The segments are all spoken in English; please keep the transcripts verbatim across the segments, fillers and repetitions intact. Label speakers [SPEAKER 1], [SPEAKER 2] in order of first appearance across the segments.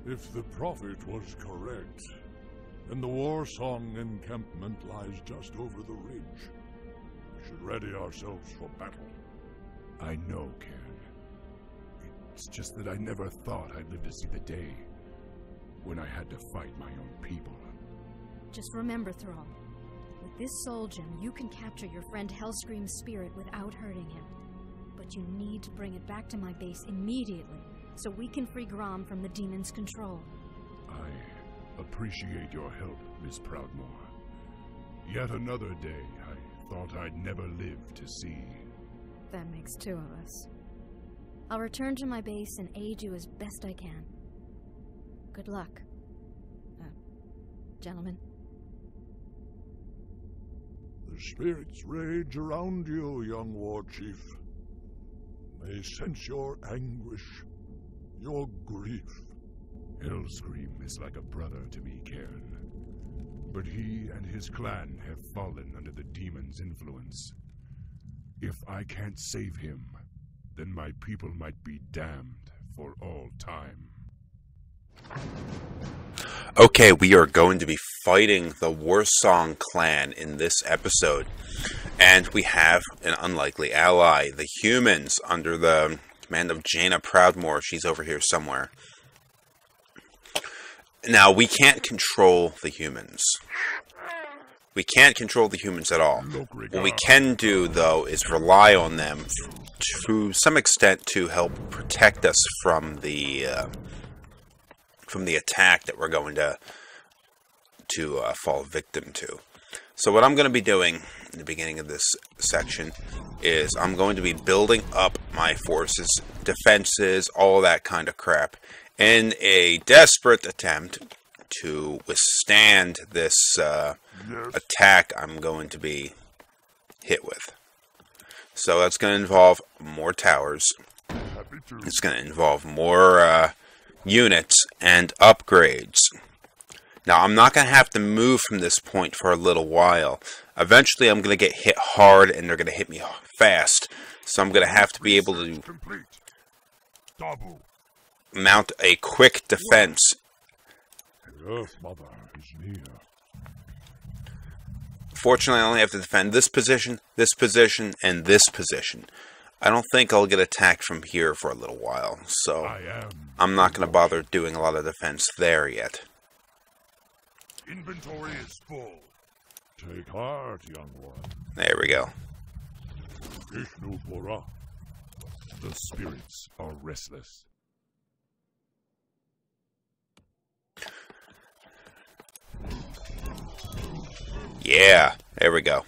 [SPEAKER 1] If the prophet was correct, then the war song encampment lies just over the ridge. We should ready ourselves for battle.
[SPEAKER 2] I know, Cairn. It's just that I never thought I'd live to see the day when I had to fight my own people.
[SPEAKER 3] Just remember, Thrall, with this soul gem, you can capture your friend Hellscream's spirit without hurting him. But you need to bring it back to my base immediately, so we can free Grom from the demon's control.
[SPEAKER 2] I appreciate your help, Miss Proudmoore. Yet another day I thought I'd never live to see.
[SPEAKER 3] That makes two of us. I'll return to my base and aid you as best I can. Good luck, uh, gentlemen.
[SPEAKER 1] The spirits rage around you, young war chief. They sense your anguish, your grief.
[SPEAKER 2] Hellscream is like a brother to me, Cairn. But he and his clan have fallen under the demon's influence. If I can't save him, then my people might be damned for all time.
[SPEAKER 4] Okay, we are going to be fighting the Warsong clan in this episode. And we have an unlikely ally, the humans, under the command of Jaina Proudmoore. She's over here somewhere. Now, we can't control the humans. We can't control the humans at all. What we can do, though, is rely on them to some extent to help protect us from the uh, from the attack that we're going to to uh, fall victim to. So what I'm going to be doing in the beginning of this section is I'm going to be building up my forces, defenses, all that kind of crap, in a desperate attempt to withstand this uh,
[SPEAKER 1] Yes.
[SPEAKER 4] attack I'm going to be hit with. So that's going to involve more towers.
[SPEAKER 1] Happy to.
[SPEAKER 4] It's going to involve more uh, units and upgrades. Now, I'm not going to have to move from this point for a little while. Eventually, I'm going to get hit hard, and they're going to hit me fast. So I'm going to have to be able to
[SPEAKER 1] Complete. Double.
[SPEAKER 4] mount a quick defense.
[SPEAKER 1] The Earth Mother is near.
[SPEAKER 4] Fortunately, I only have to defend this position, this position, and this position. I don't think I'll get attacked from here for a little while, so
[SPEAKER 1] I am.
[SPEAKER 4] I'm not going to bother doing a lot of defense there yet.
[SPEAKER 1] Inventory is full. Take heart, young one.
[SPEAKER 4] There we go.
[SPEAKER 1] Vishnu Bora.
[SPEAKER 2] The spirits are restless.
[SPEAKER 4] Yeah, there we go.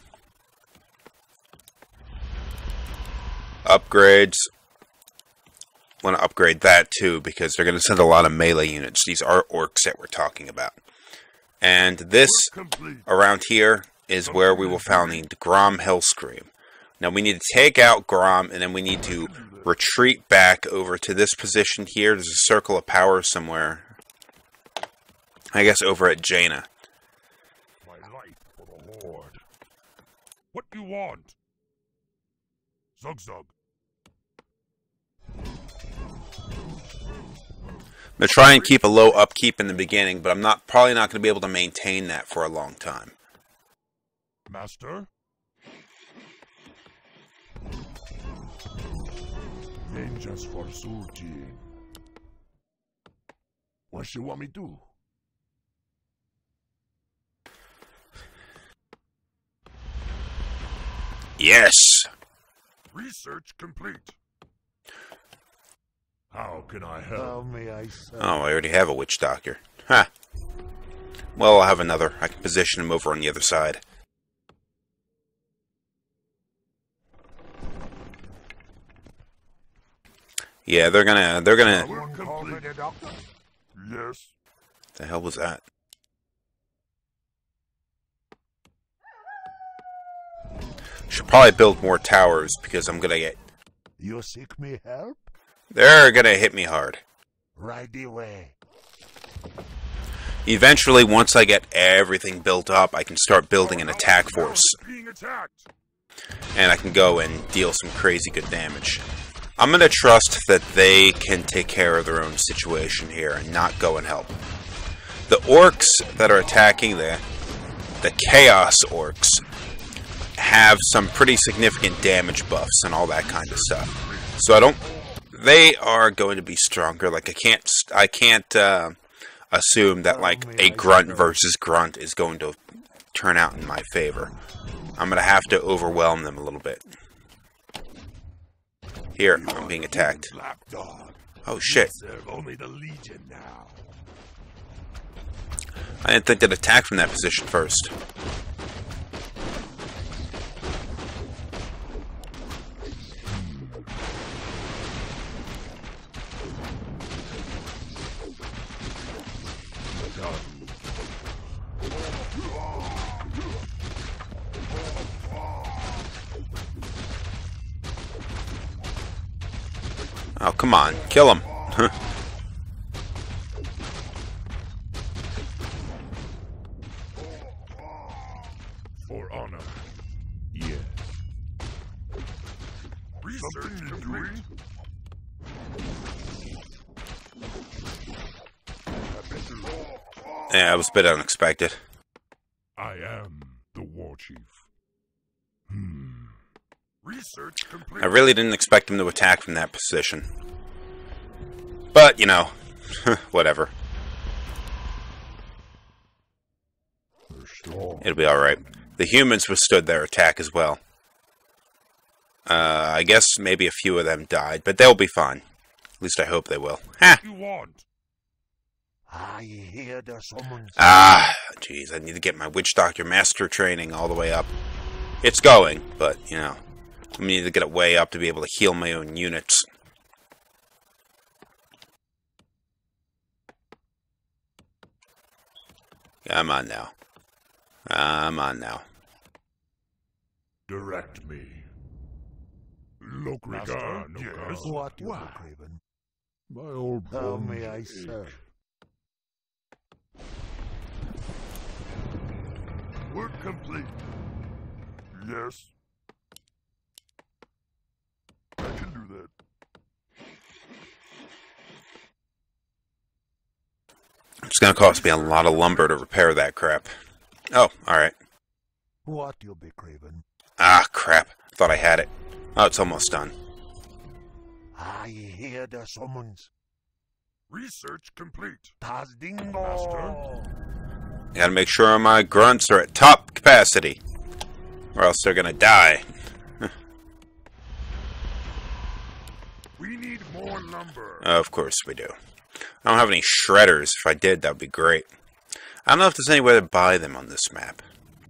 [SPEAKER 4] Upgrades. Want to upgrade that too, because they're going to send a lot of melee units. These are orcs that we're talking about. And this,
[SPEAKER 1] Complete.
[SPEAKER 4] around here, is where we will find the Grom Hellscream. Now we need to take out Grom, and then we need to retreat back over to this position here. There's a circle of power somewhere. I guess over at Jaina.
[SPEAKER 1] My life for the Horde. What do you want? Zug Zug.
[SPEAKER 4] I'm going to try and keep a low upkeep in the beginning, but I'm not probably not going to be able to maintain that for a long time.
[SPEAKER 1] Master? Vengeance for Sulti. What you want me to do?
[SPEAKER 4] Yes!
[SPEAKER 1] Research complete. How can I help?
[SPEAKER 5] How may I serve?
[SPEAKER 4] Oh, I already have a witch doctor. Ha! Well, I'll have another. I can position him over on the other side. Yeah, they're gonna, they're gonna...
[SPEAKER 1] We're complete. Yes.
[SPEAKER 4] The hell was that? Should probably build more towers, because I'm gonna get...
[SPEAKER 5] You seek me help?
[SPEAKER 4] They're gonna hit me hard.
[SPEAKER 5] Right away.
[SPEAKER 4] Eventually, once I get everything built up, I can start building an attack force.
[SPEAKER 1] Being attacked.
[SPEAKER 4] And I can go and deal some crazy good damage. I'm gonna trust that they can take care of their own situation here and not go and help. The orcs that are attacking the the chaos orcs have some pretty significant damage buffs and all that kind of stuff. So I don't. They are going to be stronger. Like I can't. I can't uh, assume that like a grunt versus grunt is going to turn out in my favor. I'm gonna have to overwhelm them a little bit. Here, I'm being attacked. Oh shit! I didn't think they'd attack from that position first. Oh, come on. Kill him.
[SPEAKER 2] For honor. Yes. Research complete.
[SPEAKER 4] Yeah, it was a bit unexpected.
[SPEAKER 2] I am the war chief. Hmm. Research complete.
[SPEAKER 4] I really didn't expect him to attack from that position. But, you know, whatever. It'll be alright. The humans withstood their attack as well. Uh, I guess maybe a few of them died, but they'll be fine. At least I hope they will. Ha!
[SPEAKER 2] You want?
[SPEAKER 5] I hear the summons.
[SPEAKER 4] Ah, jeez, I need to get my Witch Doctor Master training all the way up. It's going, but, you know, I need to get it way up to be able to heal my own units. Come on now. Come on now.
[SPEAKER 2] Direct me. Look, regard, no
[SPEAKER 5] Yes. What you look, Raven?
[SPEAKER 1] My old
[SPEAKER 5] How
[SPEAKER 1] bones
[SPEAKER 5] may I
[SPEAKER 1] ache.
[SPEAKER 5] serve?
[SPEAKER 2] Work complete. Yes. I can do that.
[SPEAKER 4] It's gonna cost me a lot of lumber to repair that crap. Oh, alright.
[SPEAKER 5] What you be craving?
[SPEAKER 4] Ah, crap. Thought I had it. Oh, it's almost done.
[SPEAKER 5] I hear the summons.
[SPEAKER 2] Research complete.
[SPEAKER 5] Tas dingo.
[SPEAKER 2] Master.
[SPEAKER 4] Gotta make sure my grunts are at top capacity, or else they're gonna die.
[SPEAKER 2] We need more lumber.
[SPEAKER 4] Of course we do. I don't have any shredders. If I did, that would be great. I don't know if there's any way to buy them on this map.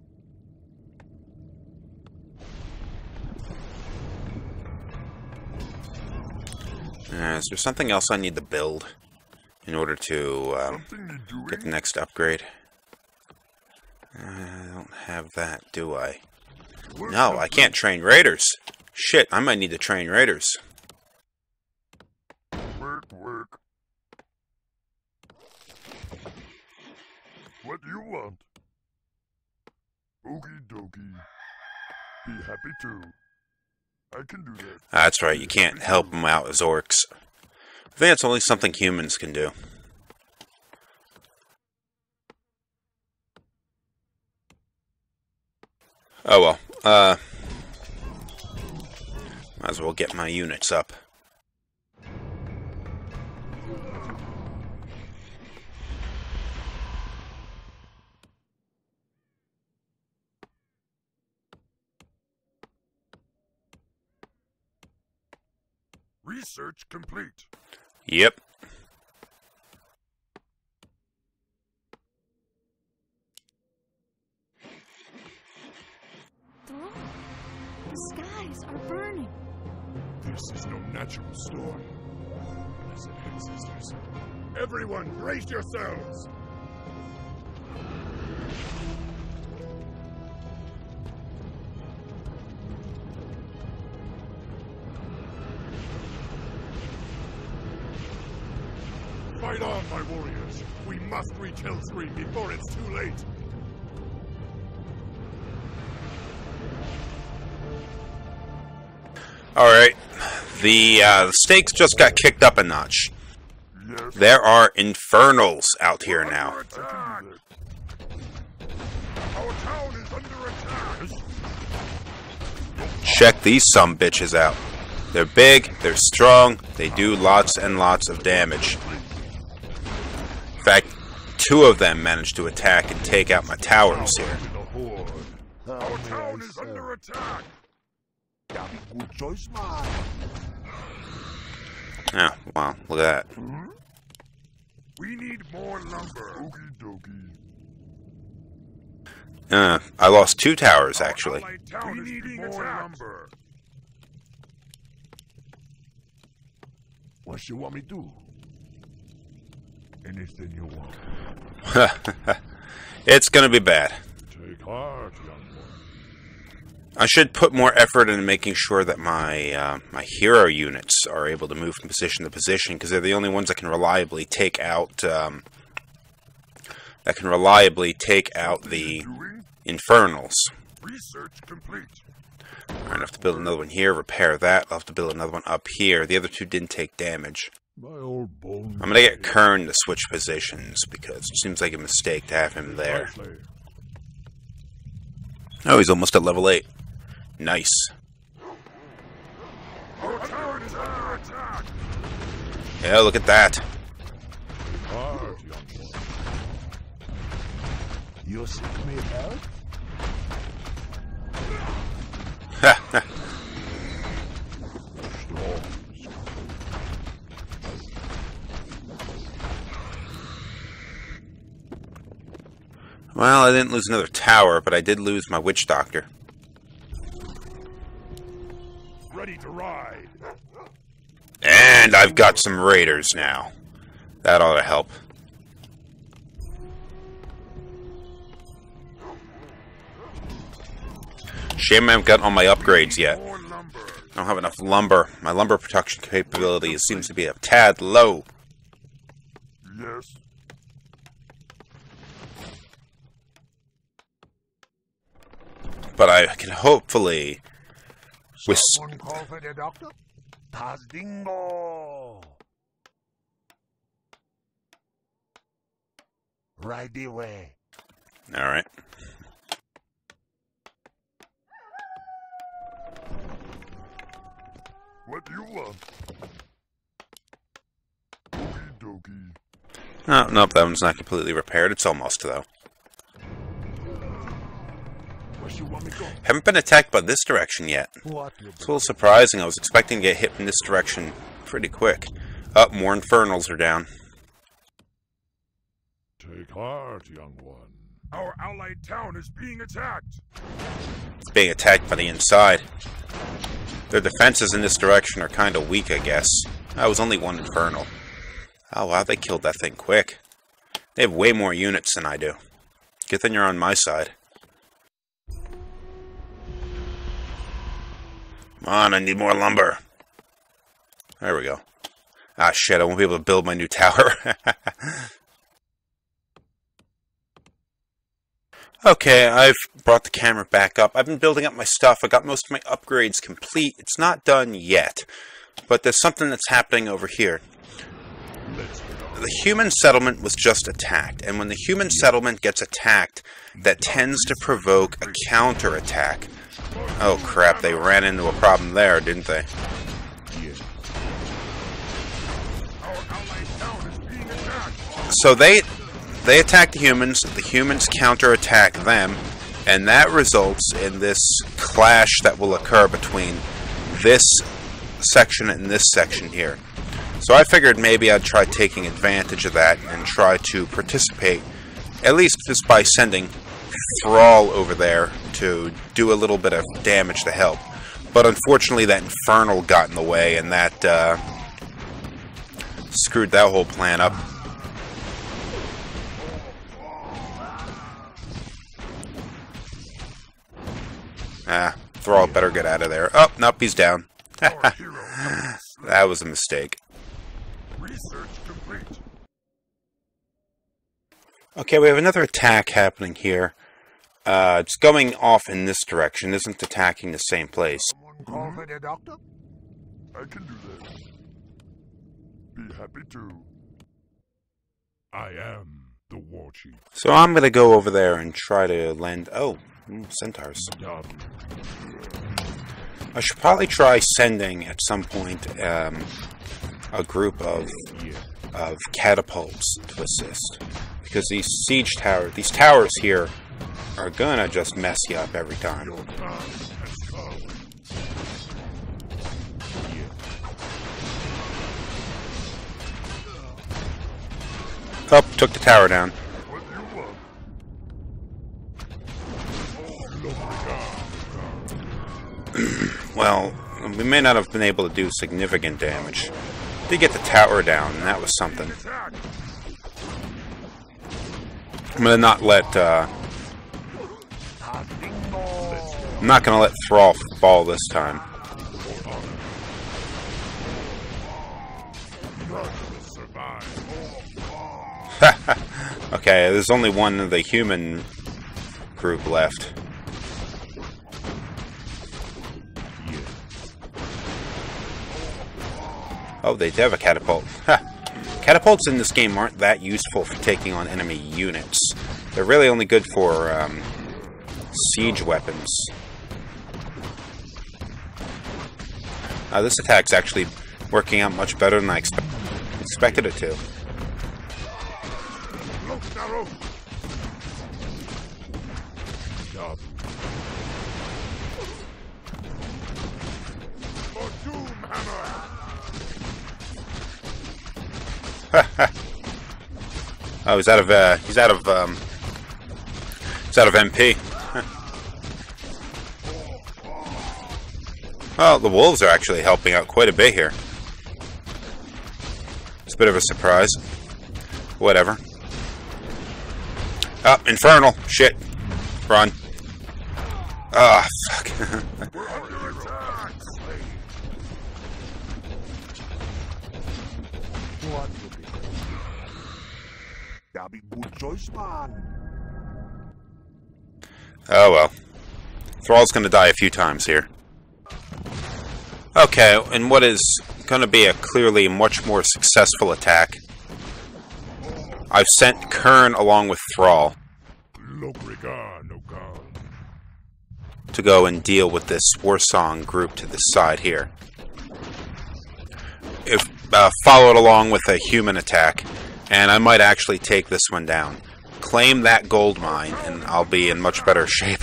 [SPEAKER 4] Uh, is there something else I need to build in order to um,
[SPEAKER 2] Something to do
[SPEAKER 4] get the next upgrade? I don't have that, do I?
[SPEAKER 2] Work
[SPEAKER 4] No, I
[SPEAKER 2] complete.
[SPEAKER 4] can't train raiders. Shit, I might need to train raiders.
[SPEAKER 2] Work, work. What do you want? Okie dokie. Be happy too. I can do that.
[SPEAKER 4] That's right, you can't help them out as orcs. I think that's only something humans can do. Oh well, uh... might as well get my units up.
[SPEAKER 2] Research complete.
[SPEAKER 4] Yep.
[SPEAKER 3] Thrall, the skies are burning.
[SPEAKER 2] This is no natural storm. Blessed ancestors. Everyone, brace yourselves! Fight on, my warriors! We must reach Hellscream before it's too late!
[SPEAKER 4] Alright. The, uh, the stakes just got kicked up a notch. There are infernals out here now. Check these sumbitches out. They're big, they're strong, they do lots and lots of damage. In fact, two of them managed to attack and take out my towers here.
[SPEAKER 5] Our town is under attack. Good choice, man.
[SPEAKER 4] Oh, wow, look at that.
[SPEAKER 5] We need more lumber. Okie dokie.
[SPEAKER 4] Uh, I lost two towers, actually.
[SPEAKER 5] We need more lumber. What you want me to do? Anything you want.
[SPEAKER 4] It's gonna be bad.
[SPEAKER 1] Take heart, young one.
[SPEAKER 4] I should put more effort into making sure that my uh, my hero units are able to move from position to position, because they're the only ones that can reliably take out um, that can reliably take out the infernals.
[SPEAKER 5] Research complete.
[SPEAKER 4] Alright, I have to build another one here, repair that. I'll have to build another one up here. The other two didn't take damage.
[SPEAKER 1] My old bone.
[SPEAKER 4] I'm gonna get Kern to switch positions, because it seems like a mistake to have him there. Oh, he's almost at level eight. Nice.
[SPEAKER 5] Our town is under attack.
[SPEAKER 4] Yeah, look at that.
[SPEAKER 1] Heart, young one.
[SPEAKER 5] You seek me help?
[SPEAKER 4] Well, I didn't lose another tower, but I did lose my witch doctor.
[SPEAKER 5] Ready to ride.
[SPEAKER 4] And I've got some raiders now. That ought to help. Shame I haven't got all my upgrades yet. I don't have enough lumber. My lumber production capability seems to be a tad low.
[SPEAKER 5] Yes.
[SPEAKER 4] But I can hopefully... With
[SPEAKER 5] Someone call for the doctor? Tas dingo. Right away.
[SPEAKER 4] Alright.
[SPEAKER 5] What do you want? Okie dokie.
[SPEAKER 4] Oh, nope, that one's not completely repaired. It's almost, though.
[SPEAKER 5] Where you want me to go?
[SPEAKER 4] Haven't been attacked by this direction yet.
[SPEAKER 5] What you
[SPEAKER 4] It's a little surprising. I was expecting to get hit from this direction pretty quick. Up, oh, more infernals are down.
[SPEAKER 1] Take heart, young one.
[SPEAKER 5] Our allied town is being attacked.
[SPEAKER 4] It's being attacked by the inside. Their defenses in this direction are kind of weak, I guess. That was only one infernal. Oh wow, they killed that thing quick. They have way more units than I do. Good thing you're on my side. Come on, I need more lumber. There we go. Ah shit, I won't be able to build my new tower. Okay, I've brought the camera back up. I've been building up my stuff. I got most of my upgrades complete. It's not done yet, but there's something that's happening over here. The human settlement was just attacked, and when the human settlement gets attacked, that tends to provoke a counterattack. Oh crap, they ran into a problem there, didn't they? So they... They attack the humans, the humans counterattack them, and that results in this clash that will occur between this section and this section here. So I figured maybe I'd try taking advantage of that and try to participate, at least just by sending Thrall over there to do a little bit of damage to help. But unfortunately that Infernal got in the way, and that uh, screwed that whole plan up. Ah, Thrall better get out of there. Oh, nope, he's down. That was a mistake.
[SPEAKER 5] Research complete.
[SPEAKER 4] Okay, we have another attack happening here. Uh, it's going off in this direction. It isn't attacking the same place.
[SPEAKER 5] Someone call for the doctor? I can do that. Be happy to.
[SPEAKER 2] I am the war chief.
[SPEAKER 4] So I'm gonna go over there and try to land... Oh, mm, centaurs. I should probably try sending, at some point, um, a group of, of catapults to assist. Because these siege towers, these towers here, are gonna just mess you up every time. Oh, took the tower down. Well, we may not have been able to do significant damage. Did get the tower down, and that was something. I'm gonna not let, uh... I'm not gonna let Thrall fall this time. Okay, there's only one of the human group left. Oh, they do have a catapult. Ha! Catapults in this game aren't that useful for taking on enemy units. They're really only good for um, siege weapons. Uh, this attack's actually working out much better than I expe expected it to. Oh, he's out of uh, he's out of um, he's out of M P. Well, the wolves are actually helping out quite a bit here. It's a bit of a surprise. Whatever. Oh, infernal shit. Run. Ah, oh, fuck. Oh well. Thrall's gonna die a few times here. Okay, and what is gonna be a clearly much more successful attack, I've sent Kern along with Thrall to go and deal with this Warsong group to this side here. If uh, followed along with a human attack, and I might actually take this one down. Claim that gold mine, and I'll be in much better shape.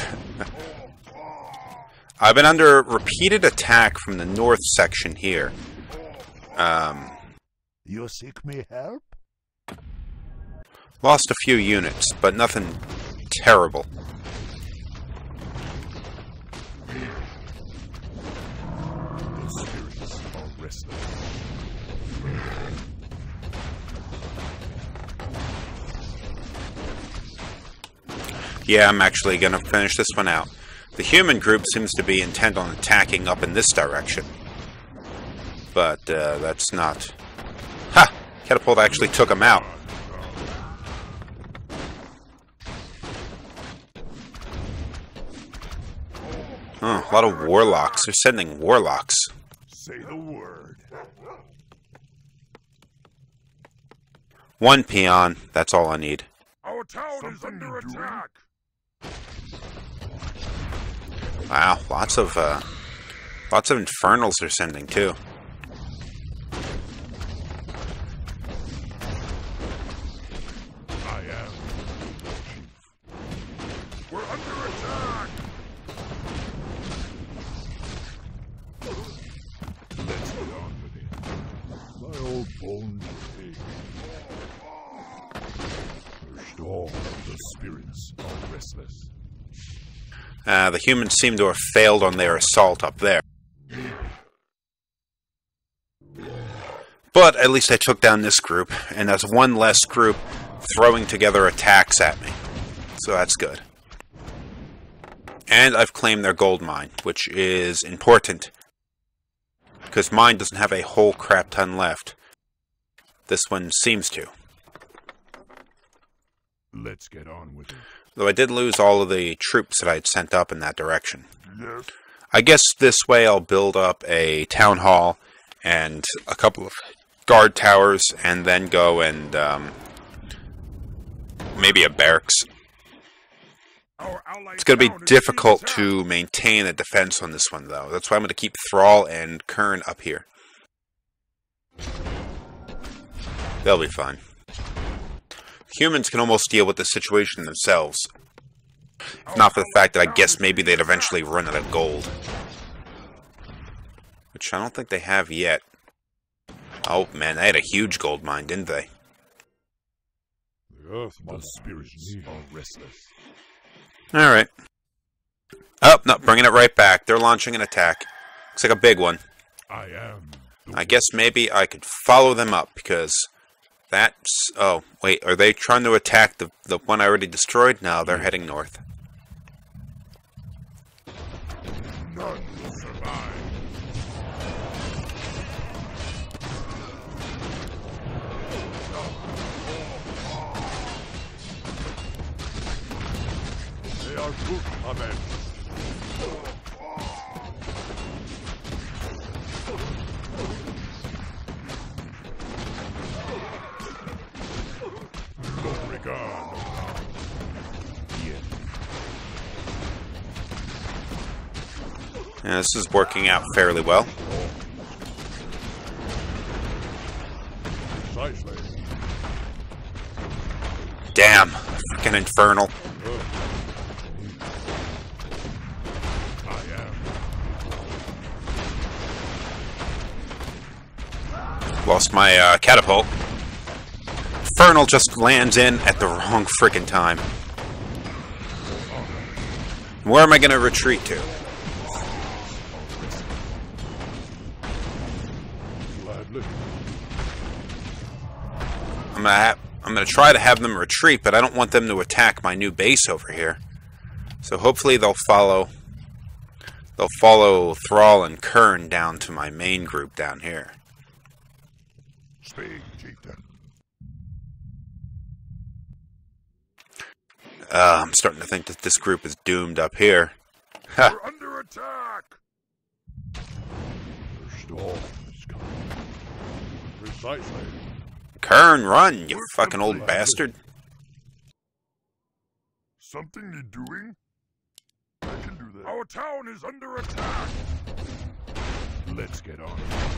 [SPEAKER 4] I've been under repeated attack from the north section here. Um,
[SPEAKER 5] you seek me help?
[SPEAKER 4] Lost a few units, but nothing terrible.
[SPEAKER 2] The spirits are restless.
[SPEAKER 4] Yeah, I'm actually gonna finish this one out. The human group seems to be intent on attacking up in this direction. But, uh, that's not... Ha! Catapult actually took them out. Oh, a lot of warlocks. They're sending warlocks.
[SPEAKER 5] Say the word.
[SPEAKER 4] One peon. That's all I need.
[SPEAKER 5] Our town is under attack.
[SPEAKER 4] Wow, lots of uh, lots of infernals they're sending too.
[SPEAKER 2] I am.
[SPEAKER 5] We're under attack.
[SPEAKER 2] Let's get on with it.
[SPEAKER 5] My old bones ache.
[SPEAKER 2] All the spirits are restless.
[SPEAKER 4] Uh, the humans seem to have failed on their assault up there. But at least I took down this group, and that's one less group throwing together attacks at me. So that's good. And I've claimed their gold mine, which is important. Because mine doesn't have a whole crap ton left. This one seems to.
[SPEAKER 2] Let's get on with it.
[SPEAKER 4] Though I did lose all of the troops that I'd sent up in that direction.
[SPEAKER 5] Yes.
[SPEAKER 4] I guess this way I'll build up a town hall and a couple of guard towers, and then go and um, maybe a barracks. It's going to be difficult to maintain a defense on this one, though. That's why I'm going to keep Thrall and Kern up here. They'll be fine. Humans can almost deal with the situation themselves. If not for the fact that I guess maybe they'd eventually run out of gold. Which I don't think they have yet. Oh, man, they had a huge gold mine, didn't they?
[SPEAKER 1] The earth, my spirits are restless.
[SPEAKER 4] Alright. Oh, no, bringing it right back. They're launching an attack. Looks like a big one.
[SPEAKER 1] I am.
[SPEAKER 4] I guess maybe I could follow them up, because that's... Oh, wait, are they trying to attack the, the one I already destroyed? No, they're heading north.
[SPEAKER 5] None will survive.
[SPEAKER 1] They are good, Amen. No regard.
[SPEAKER 4] Yeah, this is working out fairly well.
[SPEAKER 1] Precisely.
[SPEAKER 4] Damn, freaking infernal.
[SPEAKER 1] I am.
[SPEAKER 4] Lost my uh, catapult. Infernal just lands in at the wrong frickin' time. Where am I going to retreat to? I'm gonna have, I'm gonna try to have them retreat, but I don't want them to attack my new base over here. So hopefully they'll follow they'll follow Thrall and Kern down to my main group down here.
[SPEAKER 5] Speak, chieftain.
[SPEAKER 4] Uh, I'm starting to think that this group is doomed up here. Ha.
[SPEAKER 5] We're under attack.
[SPEAKER 1] Their storm is coming. Precisely.
[SPEAKER 4] Kern, run, you fucking old bastard.
[SPEAKER 5] Something you're doing? I can do that. Our town is under attack.
[SPEAKER 2] Let's get on.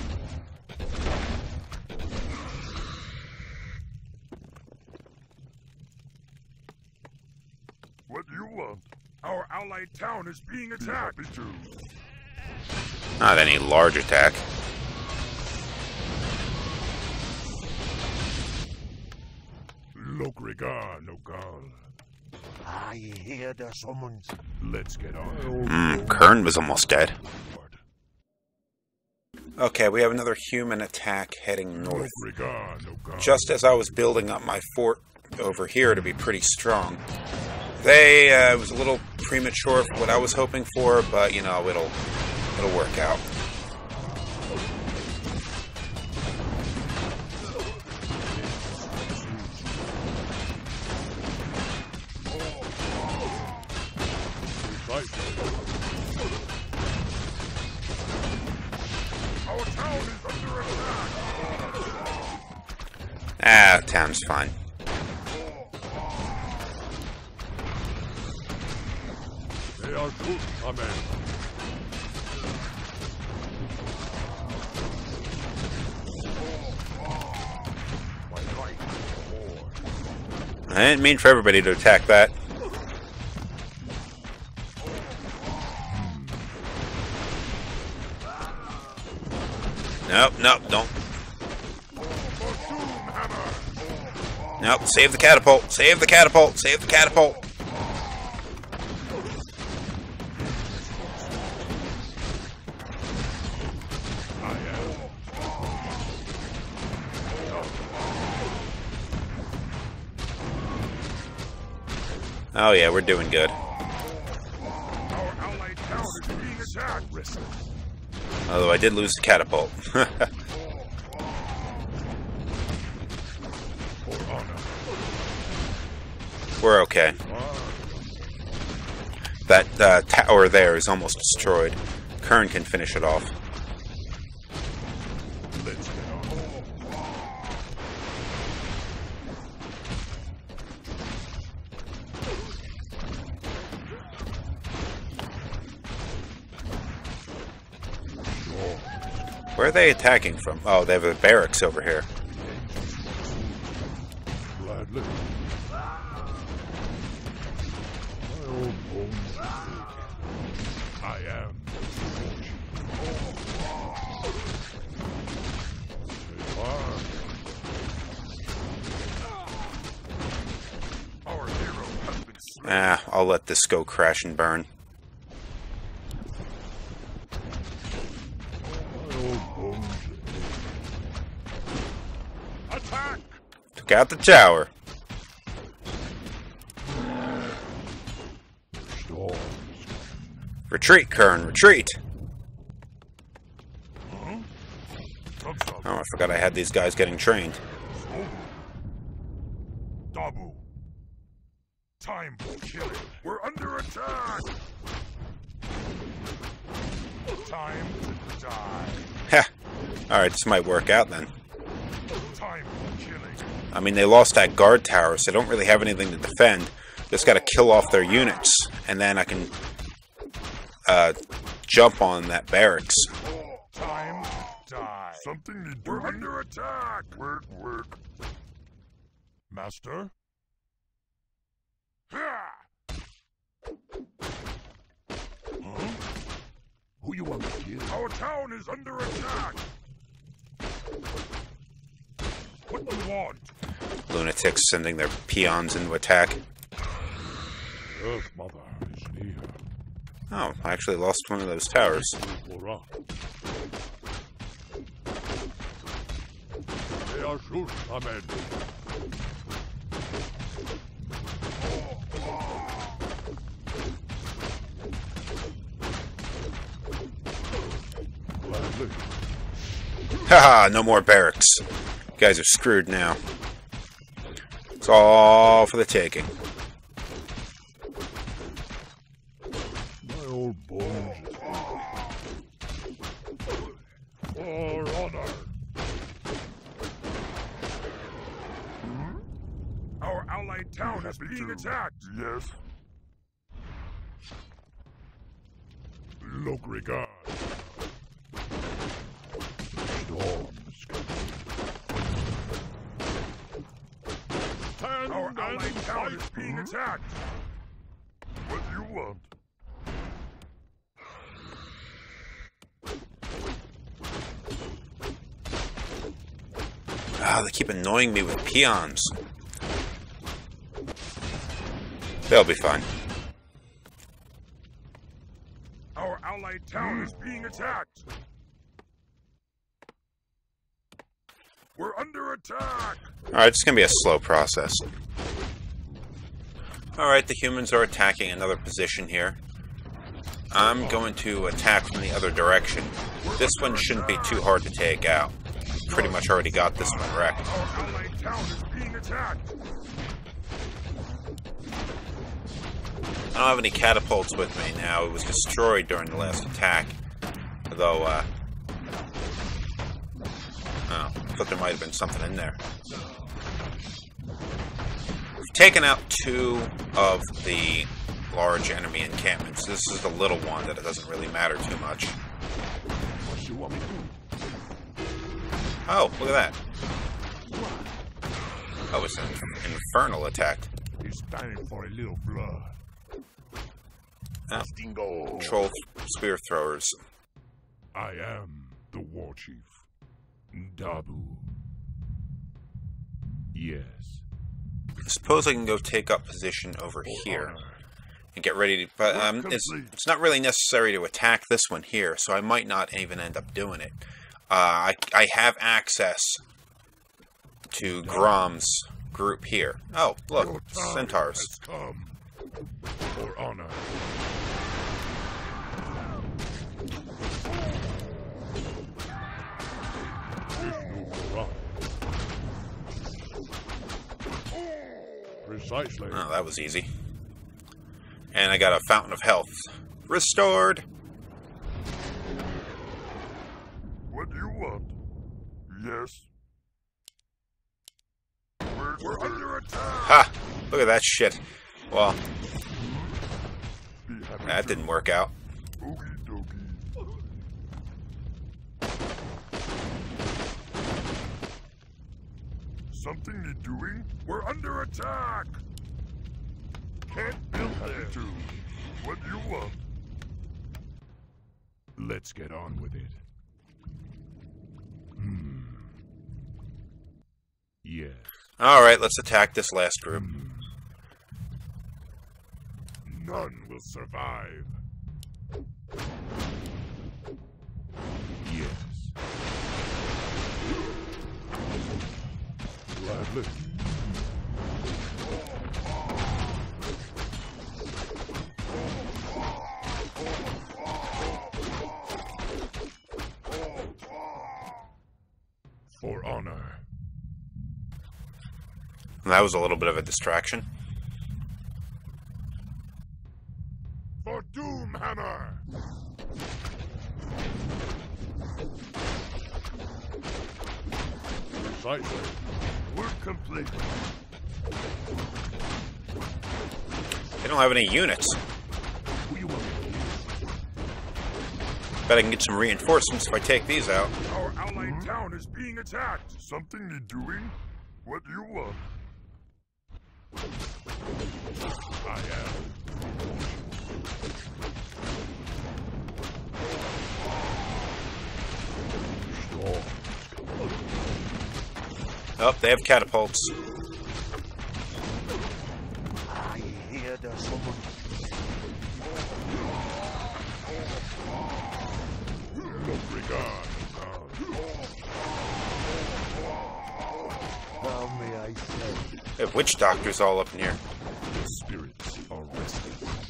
[SPEAKER 5] What do you want? Our allied town is being attacked. Me too.
[SPEAKER 4] Not any large attack.
[SPEAKER 5] Look regard, no call.
[SPEAKER 6] I hear the summons.
[SPEAKER 2] Let's get on.
[SPEAKER 4] Mm, Kern was almost dead. Okay, we have another human attack heading north.
[SPEAKER 5] Look regard, no call.
[SPEAKER 4] Just as I was building up my fort over here to be pretty strong. They, uh, it was a little premature for what I was hoping for, but, you know, it'll, it'll work out.
[SPEAKER 5] Our town is under attack.
[SPEAKER 4] Ah, town's fine.
[SPEAKER 1] They are good, Amen. My right for
[SPEAKER 4] I didn't mean for everybody to attack that. Nope, nope, don't. Nope, save the catapult, save the catapult, save the catapult. Oh yeah, we're doing good.
[SPEAKER 5] Our allied town is being attacked.
[SPEAKER 4] Although I did lose the catapult. We're okay. That uh, tower there is almost destroyed. Kern can finish it off. Where are they attacking from? Oh, they have a barracks over here.
[SPEAKER 1] Gladly. My old bones.
[SPEAKER 2] I am.
[SPEAKER 1] They are.
[SPEAKER 5] Our hero has been slain.
[SPEAKER 4] Ah, I'll let this go crash and burn.
[SPEAKER 1] My old bones.
[SPEAKER 5] Attack!
[SPEAKER 4] Took out the tower.
[SPEAKER 1] Storms.
[SPEAKER 4] Retreat, Kern, retreat!
[SPEAKER 5] Huh? Come, come.
[SPEAKER 4] Oh, I forgot I had these guys getting trained.
[SPEAKER 5] Dabu. Time for killing. We're under attack. Time to die.
[SPEAKER 4] Heh. Alright, this might work out then.
[SPEAKER 5] Time for killing.
[SPEAKER 4] I mean, they lost that guard tower, so they don't really have anything to defend. Just gotta kill off their units, and then I can uh, jump on that barracks.
[SPEAKER 5] Time to die.
[SPEAKER 1] Something to do.
[SPEAKER 5] We're under attack.
[SPEAKER 1] Work, work.
[SPEAKER 5] Master? Ha!
[SPEAKER 1] Huh? Who you want to kill?
[SPEAKER 5] Our town is under attack. What do you want?
[SPEAKER 4] Lunatics sending their peons into attack.
[SPEAKER 1] Earth Mother is near.
[SPEAKER 4] Oh, I actually lost one of those towers.
[SPEAKER 1] Hurrah. They are shoot, Ahmed. Gladly.
[SPEAKER 4] Haha, no more barracks. You guys are screwed now. It's all for the taking.
[SPEAKER 1] My old bones. For honor.
[SPEAKER 5] Our allied town is being attacked.
[SPEAKER 1] Yes. Look regard. Storms. Stand
[SPEAKER 5] Our
[SPEAKER 1] and
[SPEAKER 5] allied town is
[SPEAKER 1] fight.
[SPEAKER 5] being attacked.
[SPEAKER 1] What do you want?
[SPEAKER 4] Ah, they keep annoying me with peons. They'll be fine.
[SPEAKER 5] Our allied town is being attacked. We're under attack.
[SPEAKER 4] Alright, it's gonna be a slow process. Alright, the humans are attacking another position here. I'm going to attack from the other direction. This one shouldn't be too hard to take out. Pretty much already got this one wrecked.
[SPEAKER 5] Our allied town is being attacked.
[SPEAKER 4] I don't have any catapults with me now. It was destroyed during the last attack. Although, uh... oh, I thought there might have been something in there. We've taken out two of the large enemy encampments. This is the little one that it doesn't really matter too much.
[SPEAKER 1] What you want me to do?
[SPEAKER 4] Oh, look at that. Oh, it's an infernal attack.
[SPEAKER 1] It's time for a little blood.
[SPEAKER 4] Oh,
[SPEAKER 1] Stingo.
[SPEAKER 4] control spear throwers.
[SPEAKER 2] I am the war chief. Dabu. Yes.
[SPEAKER 4] I suppose I can go take up position over here and get ready to... But um, it's, it's not really necessary to attack this one here, so I might not even end up doing it. Uh, I, I have access to Grom's group here. Oh, look, centaurs.
[SPEAKER 2] Come. For honor.
[SPEAKER 1] Precisely.
[SPEAKER 4] Oh, that was easy. And I got a fountain of health. Restored!
[SPEAKER 5] What do you want? Yes. We're, we're under attack.
[SPEAKER 4] Ha! Look at that shit. Well, that didn't work out.
[SPEAKER 5] Okie dokie. Something need doing? We're under attack! Can't build there. To. What do you want?
[SPEAKER 2] Let's get on with it. Hmm. Yes.
[SPEAKER 4] Alright, let's attack this last group.
[SPEAKER 2] None will survive. Yes.
[SPEAKER 1] Gladly.
[SPEAKER 2] For honor.
[SPEAKER 4] That was a little bit of a distraction.
[SPEAKER 2] For Doomhammer!
[SPEAKER 1] Precisely.
[SPEAKER 5] Work complete.
[SPEAKER 4] They don't have any units.
[SPEAKER 2] Who you want?
[SPEAKER 4] Bet I can get some reinforcements if I take these out.
[SPEAKER 5] Our allied town is being attacked. Something need doing? What do you want?
[SPEAKER 2] I am.
[SPEAKER 4] Oh, they have catapults.
[SPEAKER 6] I hear the summons.
[SPEAKER 2] No regard.
[SPEAKER 6] How may I say?
[SPEAKER 4] They have witch doctors all up in here.
[SPEAKER 2] The spirits are resting.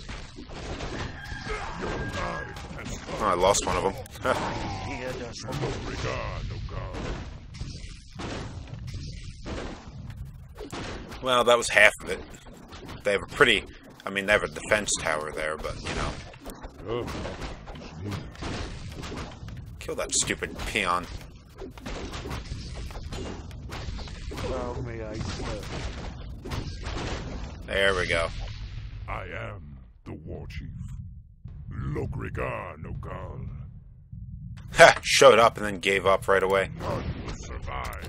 [SPEAKER 2] Your time has come.
[SPEAKER 4] Oh, I lost one of them.
[SPEAKER 6] I hear the summons.
[SPEAKER 2] No regard, no God.
[SPEAKER 4] Well, that was half of it. They have a pretty... I mean, they have a defense tower there, but, you know.
[SPEAKER 1] Oh.
[SPEAKER 4] Kill that stupid peon.
[SPEAKER 6] How may I say?
[SPEAKER 4] There we go.
[SPEAKER 2] I am the war chief. Logrigar Nogal.
[SPEAKER 4] Ha! Showed up and then gave up right away.
[SPEAKER 2] None will survive.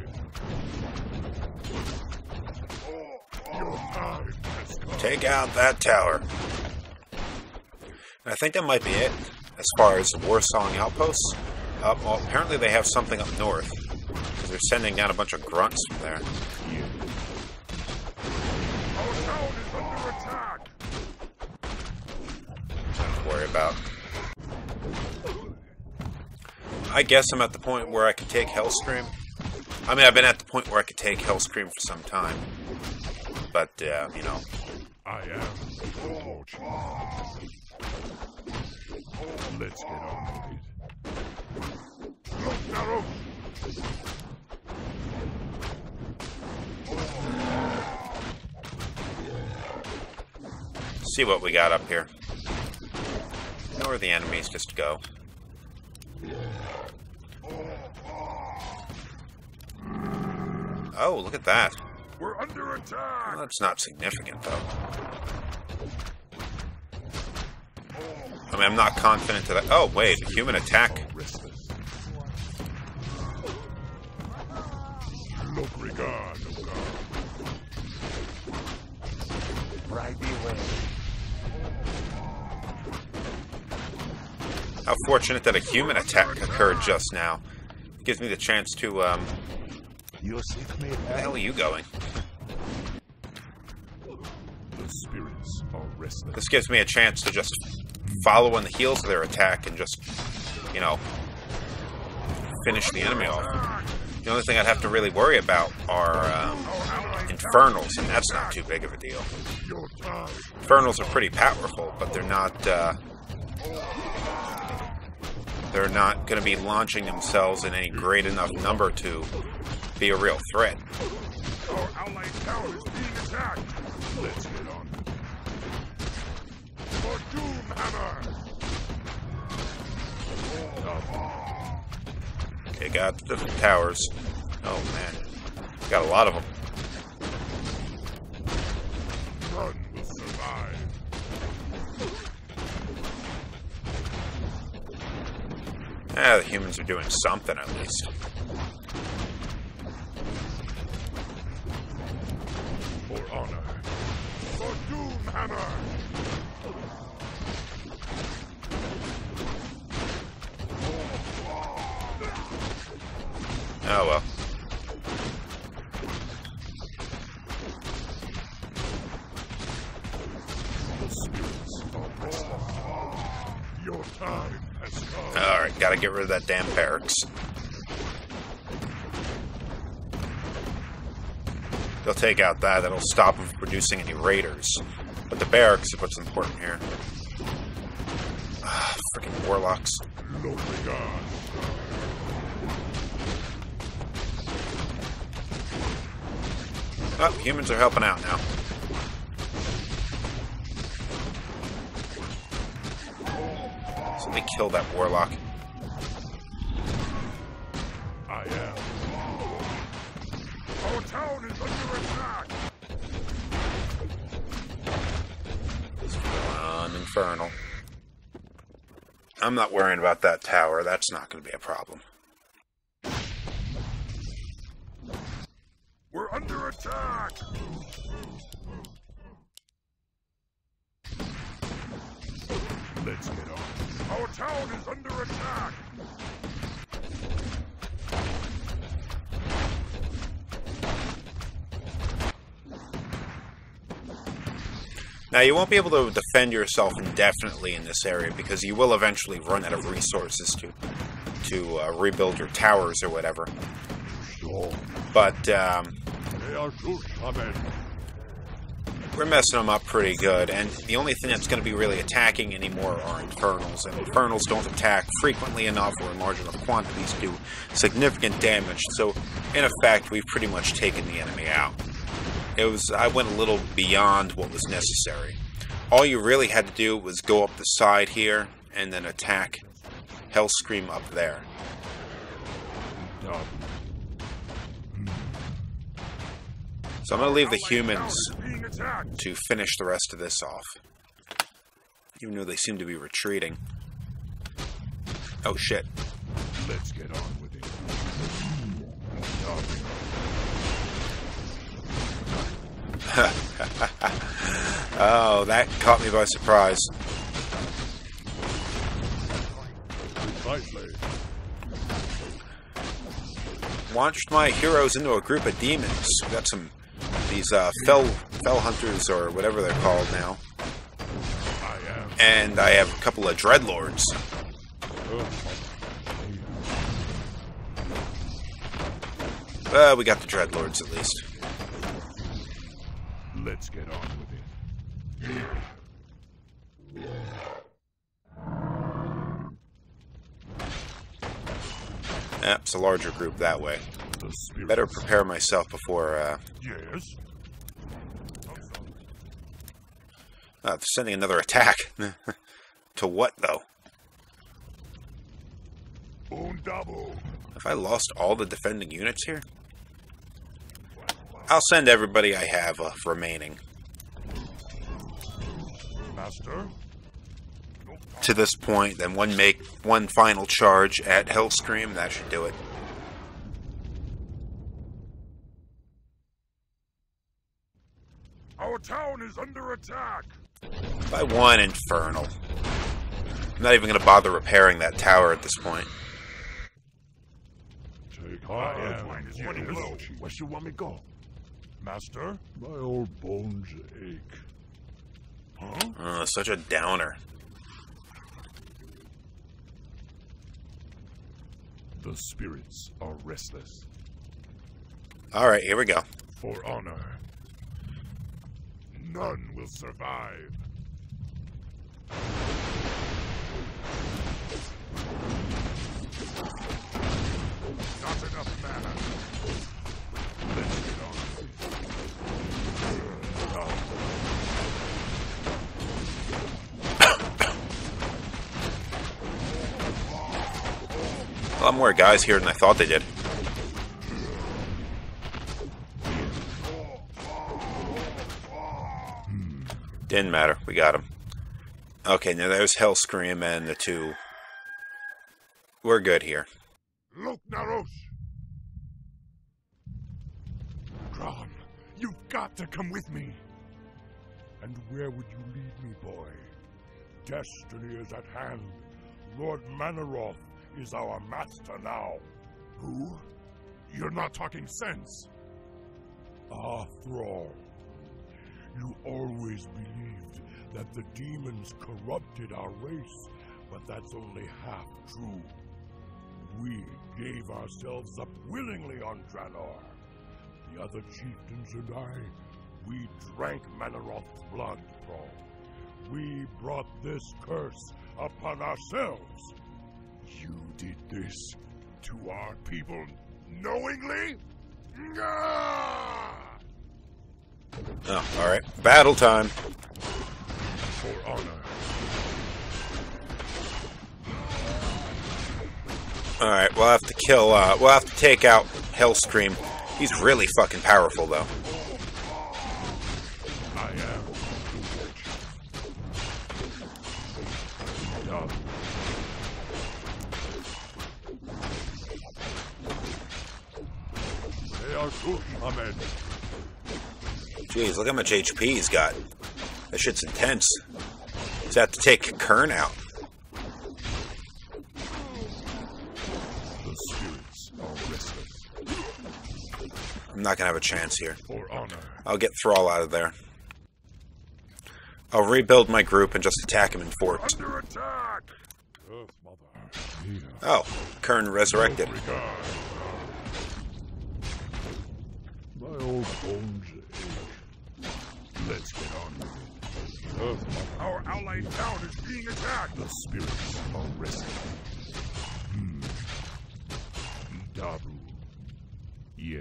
[SPEAKER 2] Your time has come.
[SPEAKER 4] Take out that tower. And I think that might be it as far as the Warsong outposts. Uh, well, apparently they have something up north. Because they're sending down a bunch of grunts from there.
[SPEAKER 5] Our town is under attack.
[SPEAKER 4] Nothing to worry about. I guess I'm at the point where I could take Hellscream. I mean, I've been at the point where I could take Hellscream for some time. But, uh, you know.
[SPEAKER 2] I am the war chief. Let's get on with it.
[SPEAKER 5] Look, narrow.
[SPEAKER 4] See what we got up here. Know where the enemies just go. Oh, look at that.
[SPEAKER 5] We're under attack.
[SPEAKER 4] Well, that's not significant, though. I mean, I'm not confident to that. Oh, wait, a human attack.
[SPEAKER 2] Logrigar Nogal.
[SPEAKER 6] Right away.
[SPEAKER 4] How fortunate that a human attack occurred just now. It gives me the chance to, um...
[SPEAKER 6] You seek me.
[SPEAKER 4] where the hell are you going?
[SPEAKER 2] The spirits are restless.
[SPEAKER 4] This gives me a chance to just follow on the heels of their attack and just, you know, finish the enemy off. The only thing I'd have to really worry about are um, Infernals, and that's not too big of a deal. Infernals are pretty powerful, but they're not, uh, they're not going to be launching themselves in any great enough number to be a real threat.
[SPEAKER 5] Our allied town is being attacked.
[SPEAKER 2] Let's get on.
[SPEAKER 5] For Doomhammer.
[SPEAKER 4] Okay, got the towers. Oh man, got a lot of them.
[SPEAKER 2] None will survive.
[SPEAKER 4] Ah, the humans are doing something at least.
[SPEAKER 5] For honor. For Doomhammer!
[SPEAKER 4] Oh well.
[SPEAKER 5] The spirits are restless. Your time has come.
[SPEAKER 4] Alright, gotta get rid of that damn barracks. They'll take out that, that'll stop them from producing any raiders. But the barracks is what's important here. Ah, freaking warlocks.
[SPEAKER 5] Lor'gan.
[SPEAKER 4] Oh, humans are helping out now. Somebody kill that warlock.
[SPEAKER 5] I am. Our town is under attack.
[SPEAKER 4] On Infernal. I'm not worrying about that tower. That's not going to be a problem.
[SPEAKER 5] We're under attack. Let's get on. Our town is under attack.
[SPEAKER 4] Now, you won't be able to defend yourself indefinitely in this area because you will eventually run out of resources to to uh, rebuild your towers or whatever. But um, we're messing them up pretty good, and the only thing that's going to be really attacking anymore are Infernals, and Infernals don't attack frequently enough or in large enough quantities to do significant damage, so in effect, we've pretty much taken the enemy out. It was, I went a little beyond what was necessary. All you really had to do was go up the side here and then attack Hellscream up there. So I'm going to leave the humans to finish the rest of this off. Even though they seem to be retreating. Oh shit.
[SPEAKER 5] Let's get on with it.
[SPEAKER 4] Oh, that caught me by surprise. Launched my heroes into a group of demons. We got some these uh, fell fell hunters or whatever they're called now, and I have a couple of dreadlords. Well, we got the dreadlords at least.
[SPEAKER 5] Let's get on with it.
[SPEAKER 4] Yep, it's a larger group that way. Better prepare myself before, uh...
[SPEAKER 5] Yes?
[SPEAKER 4] Uh, they're sending another attack. To what, though? Have I lost all the defending units here? I'll send everybody I have uh, remaining.
[SPEAKER 5] Master?
[SPEAKER 4] To this point, then one make one final charge at Hellscream. That should do it.
[SPEAKER 5] Our town is under attack.
[SPEAKER 4] By one Infernal. I'm not even going to bother repairing that tower at this point.
[SPEAKER 5] Take I am running low. Where you want me to go? Master?
[SPEAKER 1] My old bones ache.
[SPEAKER 5] Huh?
[SPEAKER 4] Oh, such a downer.
[SPEAKER 5] The spirits are restless.
[SPEAKER 4] Alright, here we go.
[SPEAKER 5] For honor. None will survive. Not enough mana. Let's get on.
[SPEAKER 4] A lot more guys here than I thought they did. Didn't matter. We got him. Okay, now there's Hellscream and the two. We're good here.
[SPEAKER 5] Look, Narosh. Grom,
[SPEAKER 2] You've got to come with me. And where would you lead me, boy?
[SPEAKER 5] Destiny is at hand. Lord Manaroth is our master now.
[SPEAKER 2] Who? You're not talking sense.
[SPEAKER 5] Ah, Thrall. You always believed that the demons corrupted our race, but that's only half true. We gave ourselves up willingly on Draenor. The other chieftains and I, we drank Manaroth's blood, Thrall. We brought this curse upon ourselves.
[SPEAKER 2] You did this to our people knowingly? Gah!
[SPEAKER 4] Oh, alright. Battle time.
[SPEAKER 2] For honor.
[SPEAKER 4] Alright, we'll have to kill, uh, we'll have to take out Hellscream. He's really fucking powerful, though.
[SPEAKER 2] I am. Done.
[SPEAKER 5] They are good, Amen.
[SPEAKER 4] Jeez, look how much H P he's got. That shit's intense. He's have to take Kern out.
[SPEAKER 2] The spirits are restless.
[SPEAKER 4] I'm not gonna have a chance here.
[SPEAKER 2] For honor.
[SPEAKER 4] I'll get Thrall out of there. I'll rebuild my group and just attack him in fort.
[SPEAKER 5] Under attack! Earth Mother.
[SPEAKER 2] Here.
[SPEAKER 4] Oh, Kern resurrected.
[SPEAKER 5] My old bones ache.
[SPEAKER 2] Let's get on with it.
[SPEAKER 5] Earth Mother.
[SPEAKER 2] Our allied town is being attacked. The spirits are resting. Hmm. Dabu. Yes.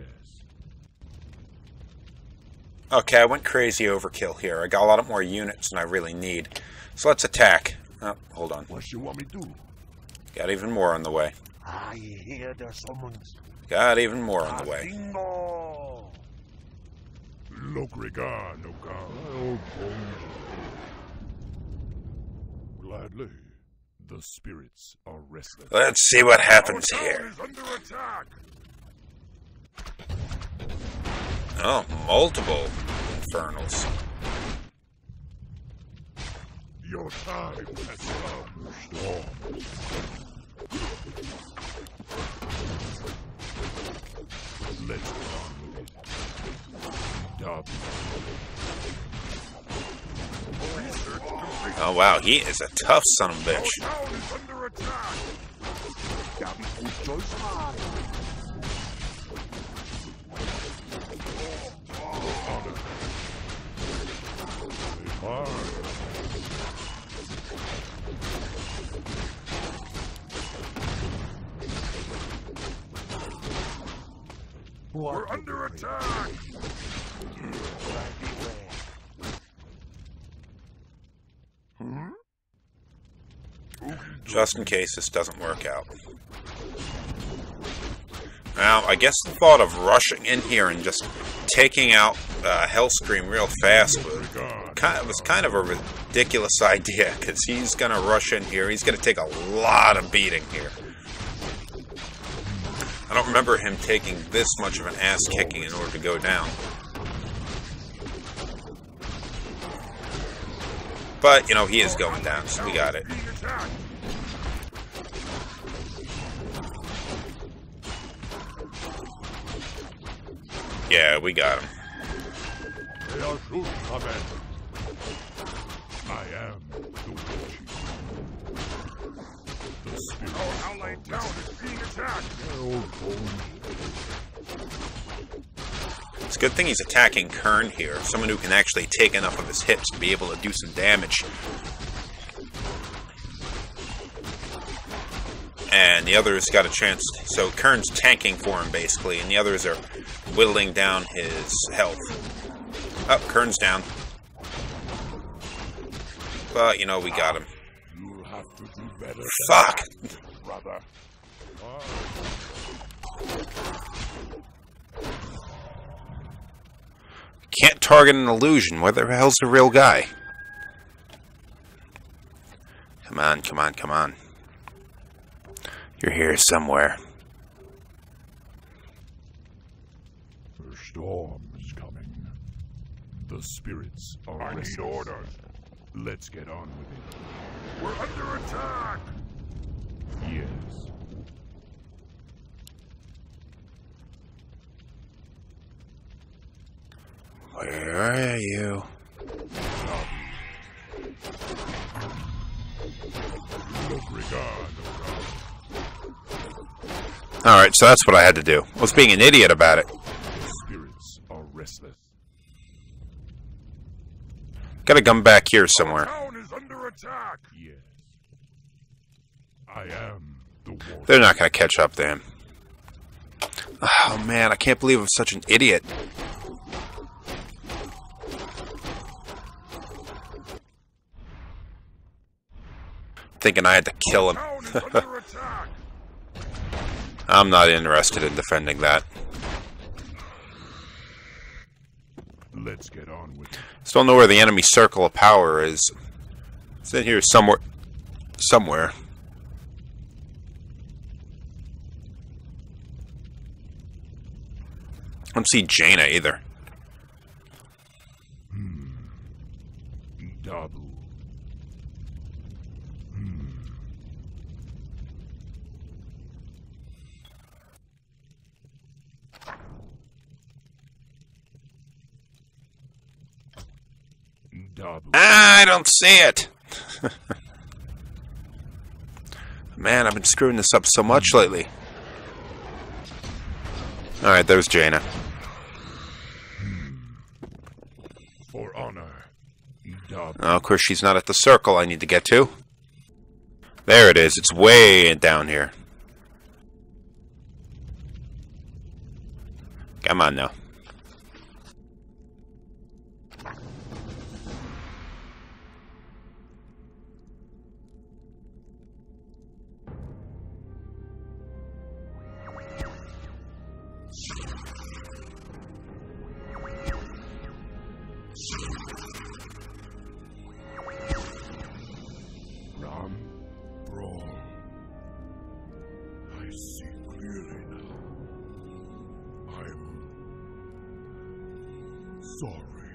[SPEAKER 4] Okay, I went crazy overkill here. I got a lot more units than I really need. So let's attack. Oh, hold on.
[SPEAKER 5] What you want me to do?
[SPEAKER 4] Got even more on the way.
[SPEAKER 6] I hear the summons.
[SPEAKER 4] Got even more on the way.
[SPEAKER 6] Bingo!
[SPEAKER 2] Lokrigar, no
[SPEAKER 5] My
[SPEAKER 2] god.
[SPEAKER 5] old bones ache. Gladly.
[SPEAKER 2] The spirits are restless.
[SPEAKER 4] Let's see what happens
[SPEAKER 5] Our
[SPEAKER 4] here.
[SPEAKER 5] town is under attack!
[SPEAKER 4] Oh, multiple infernals.
[SPEAKER 5] Your time has come, Storm.
[SPEAKER 2] Let's get on with it. Dabu.
[SPEAKER 5] Research complete.
[SPEAKER 4] Oh wow, he is a tough son of a
[SPEAKER 5] Our
[SPEAKER 4] bitch.
[SPEAKER 5] town is under attack!
[SPEAKER 6] That be good choice, man.
[SPEAKER 2] Honor.
[SPEAKER 5] Hard. We're under attack!
[SPEAKER 4] Just in case this doesn't work out. Now, I guess the thought of rushing in here and just taking out uh, Hellscream real fast was kind, of, was kind of a ridiculous idea, because he's going to rush in here. He's going to take a lot of beating here. I don't remember him taking this much of an ass-kicking in order to go down. But, you know, he is going down, so we got it.
[SPEAKER 5] Being attacked!
[SPEAKER 4] Yeah, we got him.
[SPEAKER 5] They are good, Amen.
[SPEAKER 2] I am the war chief. The spirits
[SPEAKER 5] Our allied town is being attacked! My old bones
[SPEAKER 4] It's a good thing he's attacking Kern here, someone who can actually take enough of his hits to be able to do some damage. And the others got a chance, so Kern's tanking for him basically, and the others are whittling down his health. Oh, Kern's down. But, you know, we got him.
[SPEAKER 5] You'll have to do better.
[SPEAKER 4] Fuck!
[SPEAKER 5] Brother.
[SPEAKER 4] Can't target an illusion. Where the hell's the real guy? Come on, come on, come on. You're here somewhere.
[SPEAKER 5] Her storm is coming.
[SPEAKER 2] The spirits are
[SPEAKER 5] I
[SPEAKER 2] restless.
[SPEAKER 5] need orders.
[SPEAKER 2] Let's get on with it.
[SPEAKER 5] We're under attack!
[SPEAKER 2] Yes.
[SPEAKER 4] Where are you? Alright, so that's what I had to do. I was being an idiot about it.
[SPEAKER 2] The spirits are restless.
[SPEAKER 4] Gotta come back here somewhere.
[SPEAKER 5] The town is under attack!
[SPEAKER 2] Yes. I am the warrior.
[SPEAKER 4] They're not gonna catch up to him. Oh man, I can't believe I'm such an idiot. Thinking I had to kill him.
[SPEAKER 5] The town is under attack!
[SPEAKER 4] I'm not interested in defending that.
[SPEAKER 2] Let's get on with it.
[SPEAKER 4] Still don't know where the enemy circle of power is. It's in here somewhere. Somewhere. I don't see Jaina either.
[SPEAKER 2] Hmm. Dabu. Hmm. Dabu.
[SPEAKER 4] I don't see it. Man, I've been screwing this up so much lately. Alright, there's Jaina.
[SPEAKER 2] For honor. Dabu.
[SPEAKER 4] Oh, of course, she's not at the circle I need to get to. There it is. It's way down here. Come on now.
[SPEAKER 5] Ram, Brawl. I see clearly now. I'm sorry.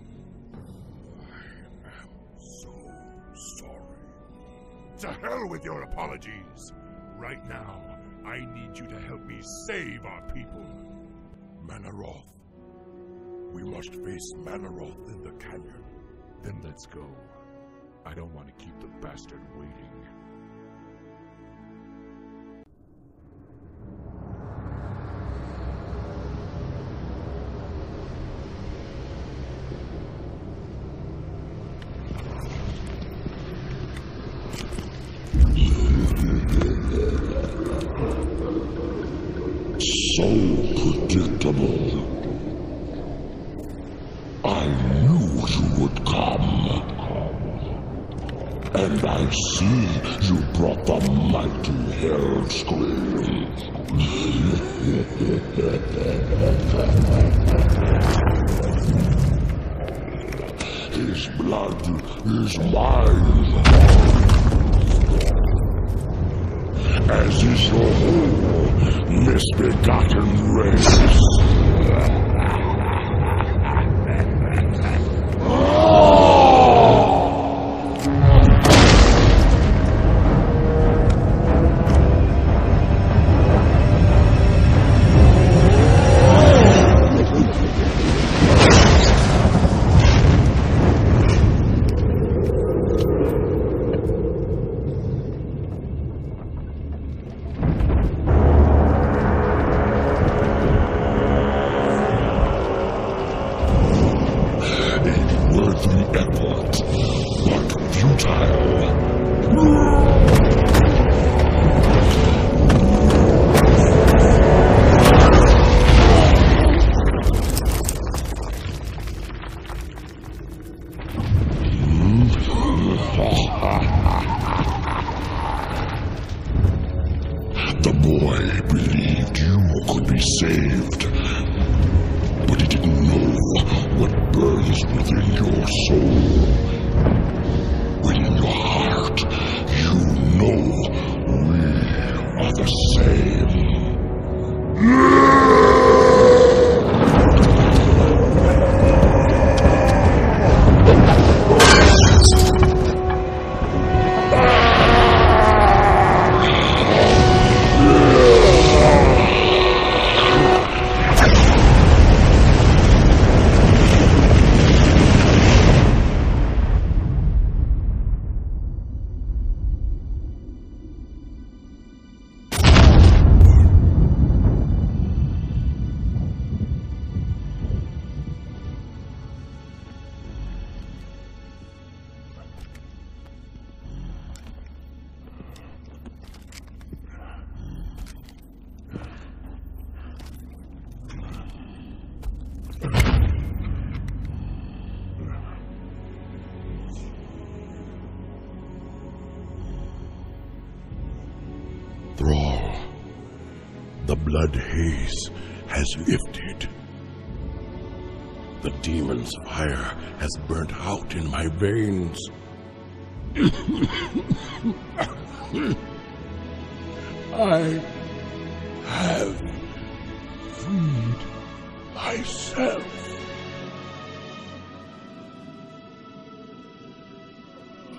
[SPEAKER 5] I am so sorry.
[SPEAKER 2] To hell with your apologies. Right now, I need you to help me save our people.
[SPEAKER 5] Manaroth. We must face Manaroth in the canyon.
[SPEAKER 2] Then let's go. I don't want to keep the bastard waiting.
[SPEAKER 5] So predictable. I knew you would come. And I see you brought the mighty Hellscream. His blood is mine. As is your whole misbegotten race. The boy believed you could be saved, but he didn't know what burns within your soul. When in your heart you know we are the same. Thrall, the blood haze has lifted. The demon's fire has burnt out in my veins. I have freed myself.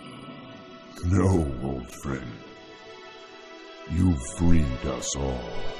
[SPEAKER 5] No, old friend. You freed us all.